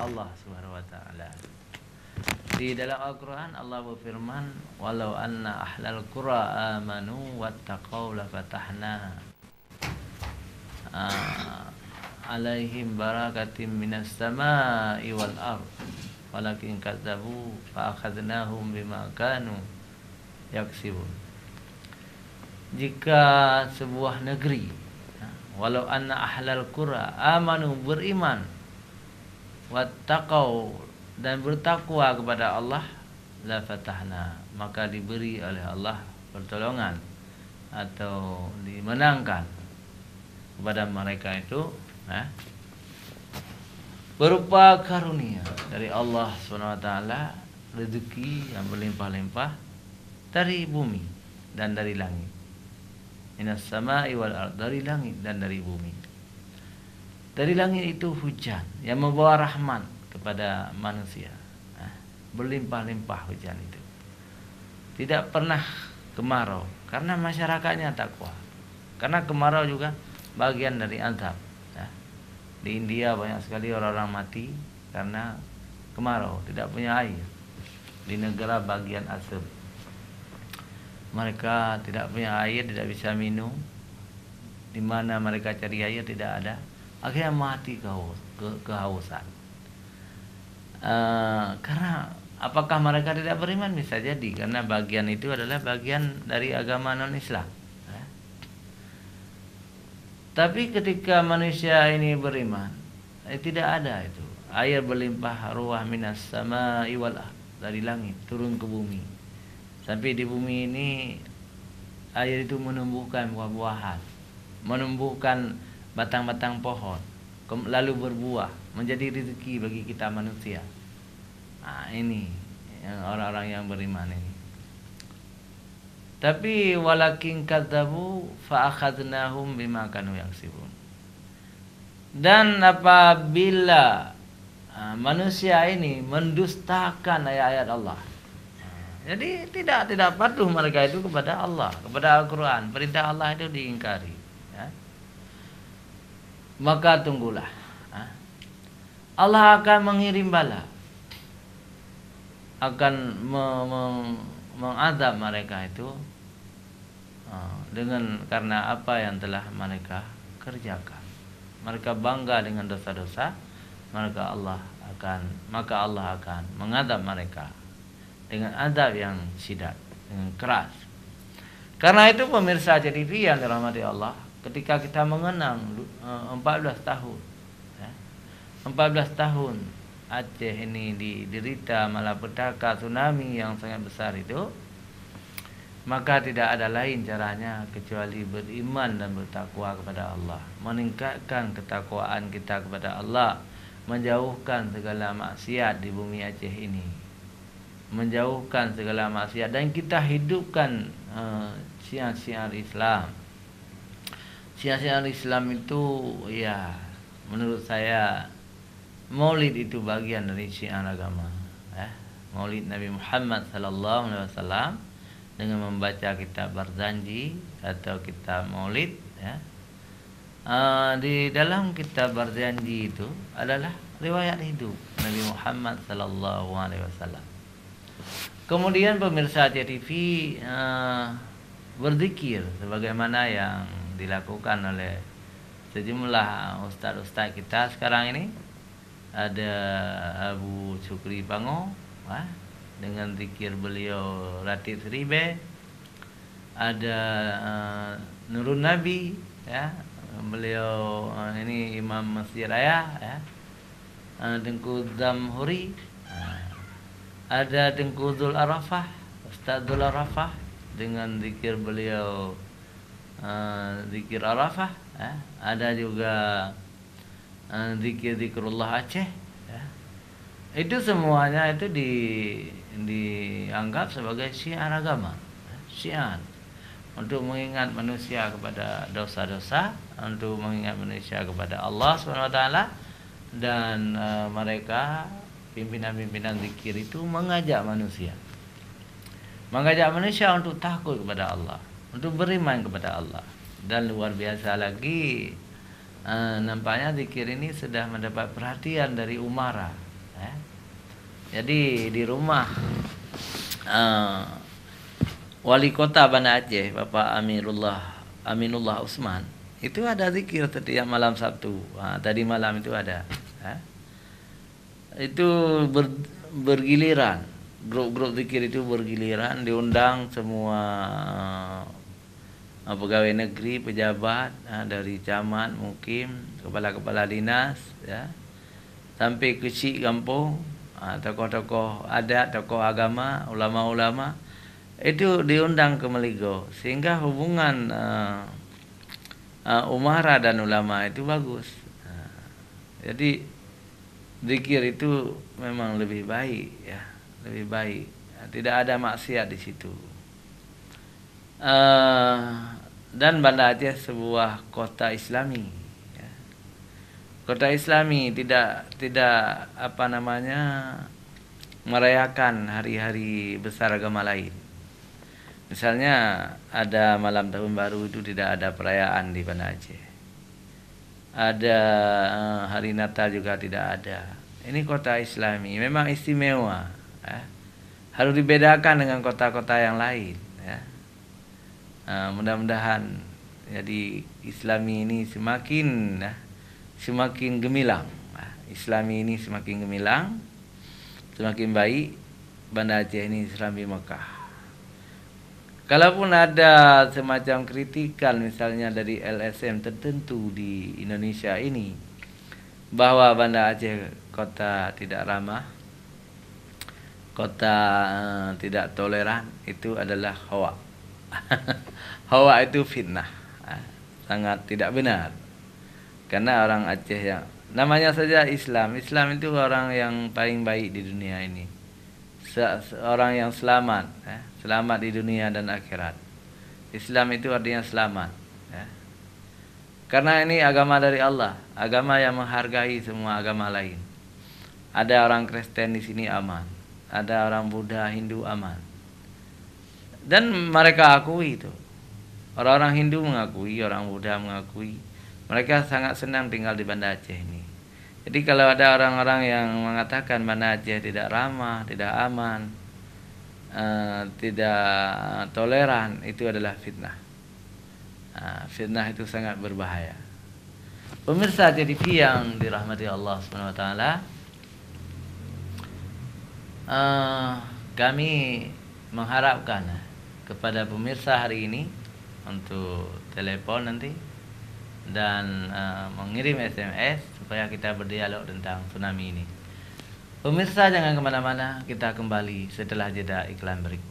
Allah Subhanahu wa taala. Di dalam Al-Qur'an Allah berfirman, "Walau anna ahlal qura amanu wattaqau lafatahna alaihim barakatim minas samai wal ard walakin kadzabu fa akhadnahum bima kanu yaksibun." Jika sebuah negeri, walau anna ahlal qura amanu, beriman, wattaqau, dan bertakwa kepada Allah, la fatahna, maka diberi oleh Allah pertolongan atau dimenangkan kepada mereka itu berupa karunia dari Allah SWT, rezeki yang berlimpah-limpah dari bumi dan dari langit. Minas sama'i wal ard, dari langit dan dari bumi. Dari langit itu hujan yang membawa rahmat kepada manusia. Berlimpah-limpah hujan itu. Tidak pernah kemarau karena masyarakatnya takwa. Karena kemarau juga bagian dari azab. Di India banyak sekali orang-orang mati karena kemarau, tidak punya air. Di negara bagian asam, mereka tidak punya air, tidak bisa minum. Di mana mereka cari air tidak ada, akhirnya mati kehausan. Karena apakah mereka tidak beriman? Bisa jadi, karena bagian itu adalah bagian dari agama non-Islam. Tapi ketika manusia ini beriman, tidak ada itu air berlimpah ruah minas sama'i wal ard, dari langit turun ke bumi. Sampai di bumi ini air itu menumbuhkan buah-buahan, menumbuhkan batang-batang pohon, lalu berbuah, menjadi rezeki bagi kita manusia. Ini yang orang-orang yang beriman ini. Tapi walakin kadzabu fa akhadnahum bima kanu yaksibun. Dan apabila manusia ini mendustakan ayat-ayat Allah, jadi tidak patuh mereka itu kepada Allah, kepada Al-Quran. Perintah Allah itu diingkari. Maka tunggulah, Allah akan mengirim bala, akan mengadab mereka itu dengan karena apa yang telah mereka kerjakan. Mereka bangga dengan dosa-dosa, maka Allah akan mengadab mereka dengan adab yang syiddat, dengan keras. Karena itu pemirsa JTV yang dirahmati Allah, ketika kita mengenang 14 tahun 14 tahun Aceh ini diderita malapetaka tsunami yang sangat besar itu, maka tidak ada lain caranya kecuali beriman dan bertakwa kepada Allah, meningkatkan ketakwaan kita kepada Allah, menjauhkan segala maksiat di bumi Aceh ini, menjauhkan segala maksiat, dan kita hidupkan syiar-syiar Islam. Syiar-syiar Islam itu, ya, menurut saya Maulid itu bagian dari syiar agama. Maulid Nabi Muhammad sallallahu alaihi wasallam dengan membaca kitab Barzanji atau kitab Maulid, di dalam kitab Barzanji itu adalah riwayat hidup Nabi Muhammad sallallahu alaihi wasallam. Kemudian pemirsa JTV berzikir sebagaimana yang dilakukan oleh sejumlah ustaz-ustaz kita sekarang ini. Ada Abu Syukri Pango dengan zikir beliau Latif Ribe. Ada Nurun Nabi, beliau ini Imam Masjid Raya, Tengku Zamhuri. Ada Tengku Zul Arafah, Ustaz Zul Arafah dengan zikir beliau zikir Arafah. Ada juga zikir-zikrullah Aceh. Itu semuanya itu dianggap sebagai syiar agama, syiar untuk mengingat manusia kepada dosa-dosa, untuk mengingat manusia kepada Allah SWT. Dan mereka pimpinan-pimpinan zikir itu mengajak manusia untuk takut kepada Allah, untuk beriman kepada Allah. Dan luar biasa lagi, nampaknya zikir ini sudah mendapat perhatian dari umara, ya. Jadi di rumah wali kota Banda Aceh, Bapak Aminullah Usman, itu ada zikir setiap malam Sabtu. Tadi malam itu ada. Ya. Itu bergiliran, grup-grup zikir itu bergiliran, diundang semua pegawai negeri, pejabat dari camat, mukim, kepala-kepala dinas, ya, sampai kecil kampung, tokoh-tokoh adat, tokoh agama, ulama-ulama itu diundang ke Meligo, sehingga hubungan umara dan ulama itu bagus. Jadi zikir itu memang lebih baik, ya, lebih baik. Tidak ada maksiat di situ. Dan Banda Aceh sebuah kota Islami. Ya. Kota Islami tidak merayakan hari-hari besar agama lain. Misalnya ada malam tahun baru itu tidak ada perayaan di Banda Aceh. Ada hari Natal juga tidak ada. Ini kota Islami, memang istimewa. Ya. Harus dibedakan dengan kota-kota yang lain. Ya. Mudah-mudahan jadi Islami ini semakin gemilang. Islami ini semakin gemilang, semakin baik. Banda Aceh ini Islami Mekah. Kalaupun ada semacam kritikan misalnya dari LSM tertentu di Indonesia ini bahwa Banda Aceh kota tidak ramah, kota tidak toleran, itu adalah hoak. Hoak itu fitnah, sangat tidak benar. Karena orang Aceh yang namanya saja Islam itu orang yang paling baik di dunia ini, orang yang selamat, selamat di dunia dan akhirat. Islam itu artinya selamat, ya. Karena ini agama dari Allah, agama yang menghargai semua agama lain. Ada orang Kristen di sini aman, ada orang Buddha, Hindu aman, dan mereka akui itu. Orang-orang Hindu mengakui, orang Buddha mengakui, mereka sangat senang tinggal di Banda Aceh ini. Jadi kalau ada orang-orang yang mengatakan Banda Aceh tidak ramah, tidak aman, tidak toleran, itu adalah fitnah. Fitnah itu sangat berbahaya. Pemirsa TV yang dirahmati Allah Subhanahu wa taala, kami mengharapkan kepada pemirsa hari ini untuk telepon nanti dan mengirim SMS supaya kita berdialog tentang tsunami ini. Pemirsa jangan kemana-mana, kita kembali setelah jeda iklan berikut.